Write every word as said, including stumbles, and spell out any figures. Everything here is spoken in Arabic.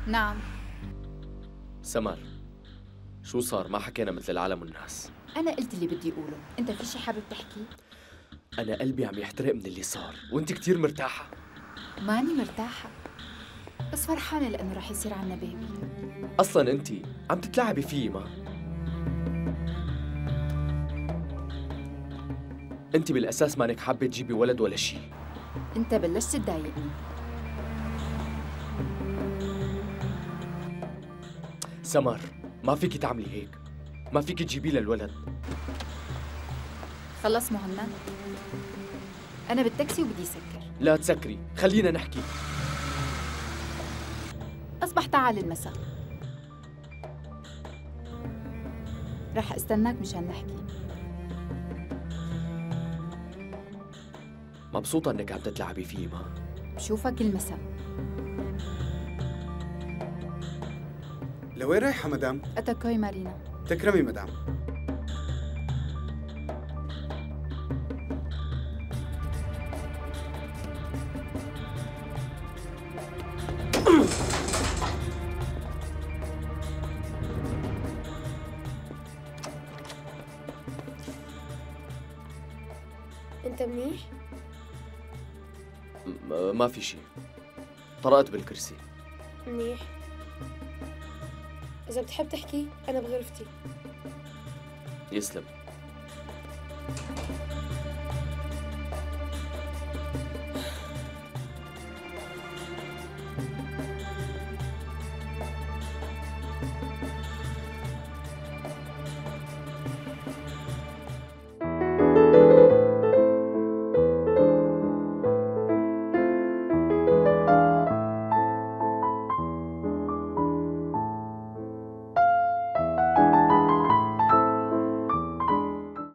نعم. سمر، شو صار؟ ما حكينا مثل العالم والناس. أنا قلت اللي بدي أقوله، أنت في شي حابب تحكي؟ أنا قلبي عم يحترق من اللي صار، وأنت كتير مرتاحة. ماني مرتاحة، بس فرحانة لأنه رح يصير عنا بيبي. أصلاً أنت عم تتلاعبي فيي. ما أنت بالأساس مانك حابة تجيبي ولد ولا شي. أنت بلشت تضايقني. سمر، ما فيكي تعملي هيك، ما فيكي تجيبي للولد. خلص مهند، أنا بالتاكسي وبدي سكر. لا تسكري، خلينا نحكي. أصبح تعال المساء، رح استناك مشان نحكي. مبسوطة إنك عم تتلاعبي فيي. ما بشوفك المساء. لوين رايحة مدام؟ أتاكوي مارينا. تكرمي مدام. انت منيح؟ م- ما في شي، طرقت بالكرسي. منيح. إذا بتحب تحكي أنا بغرفتي. يسلم.